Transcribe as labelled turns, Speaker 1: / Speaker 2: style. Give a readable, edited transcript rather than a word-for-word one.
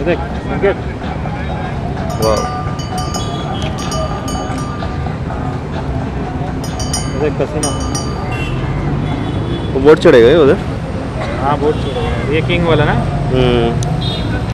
Speaker 1: देख अंकित,
Speaker 2: वाह,
Speaker 1: देख कसीनो।
Speaker 2: वो बोट चढ़ेगा ये उधर।
Speaker 1: हाँ बोट चढ़ेगा, ये किंग वाला ना।